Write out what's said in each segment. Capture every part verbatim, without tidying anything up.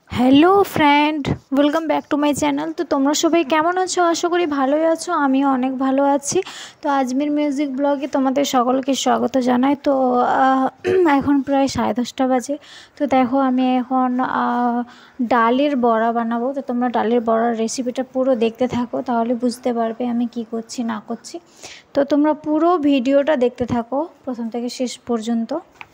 Hello friend, welcome back to my channel. তো তোমরা সবাই কেমন আছো? আশা করি ভালোই আছো, আমিও অনেক ভালো আছি। তো আজমির মিউজিক ব্লগে তোমাদের সকলকে স্বাগত জানাই। তো এখন প্রায় সাড়ে দশটা বাজে। তো দেখো আমি এখন ডালের বড়া বানাবো। তো তোমরা ডালের বড়ার রেসিপিটা পুরো দেখতে থাকো, তাহলে বুঝতে পারবে আমি কি করছি না করছি। তো তোমরা পুরো ভিডিওটা দেখতে থাকো প্রথম থেকে শেষ পর্যন্ত।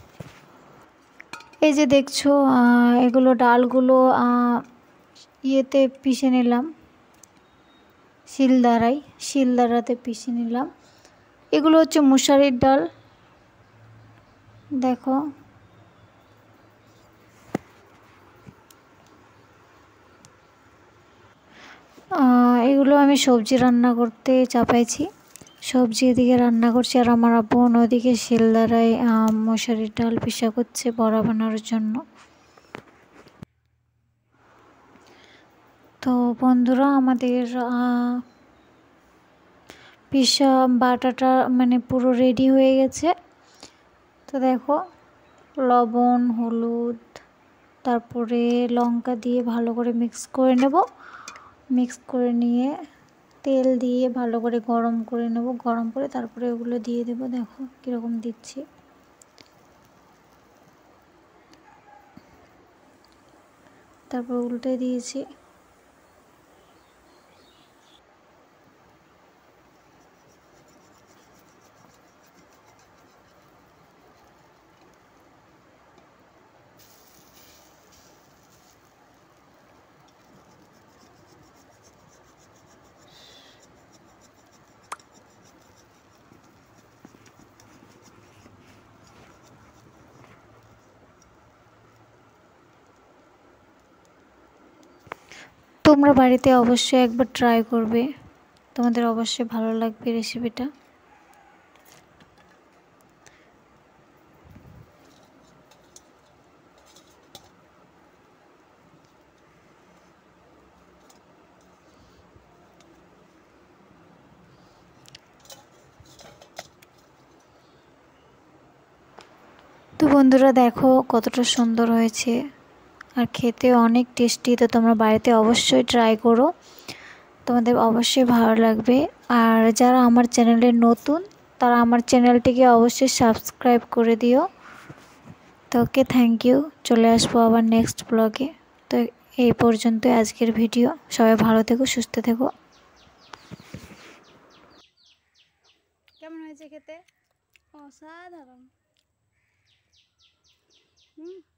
এই যে দেখছো এগুলো ডালগুলো ইয়েতে পিষে নিলাম, শিলদাঁড়াই শিলদাঁড়াতে পিষে নিলাম। এগুলো হচ্ছে মুসারির ডাল, দেখো। এগুলো আমি সবজি রান্না করতে চাপাইছি, সবজি এদিকে রান্না করছি, আর আমার আব্বু ওদিকে শিলদাঁড়ায় মুসারির ডাল পিষা করছে বড়া বানানোর জন্য। তো বন্ধুরা, আমাদের পিষা বাটাটা মানে পুরো রেডি হয়ে গেছে। তো দেখো, লবণ, হলুদ, তারপরে লঙ্কা দিয়ে ভালো করে মিক্স করে নেব। মিক্স করে নিয়ে তেল দিয়ে ভালো করে গরম করে নেব। গরম করে তারপরে ওগুলো দিয়ে দেব। দেখো কীরকম দিচ্ছি। তারপর উল্টে দিয়েছি। তোমরা বাড়িতে অবশ্যই একবার ট্রাই করবে, তোমাদের অবশ্যই ভালো লাগবে রেসিপিটা। তো বন্ধুরা দেখো কতটা সুন্দর হয়েছে, আর খেতে অনেক টেস্টি। তো তোমরা বাড়িতে অবশ্যই ট্রাই করো, তোমাদের অবশ্যই ভালো লাগবে। আর যারা আমার চ্যানেলে নতুন, তারা আমার চ্যানেলটিকে অবশ্যই সাবস্ক্রাইব করে দিও। তো ওকে, থ্যাংক ইউ। চলে আসবো আবার নেক্সট ব্লগে। তো এই পর্যন্তই আজকের ভিডিও। সবাই ভালো থেকো, সুস্থ থেকো। কেমন হয়েছে খেতে? অসাধারণ। হুম।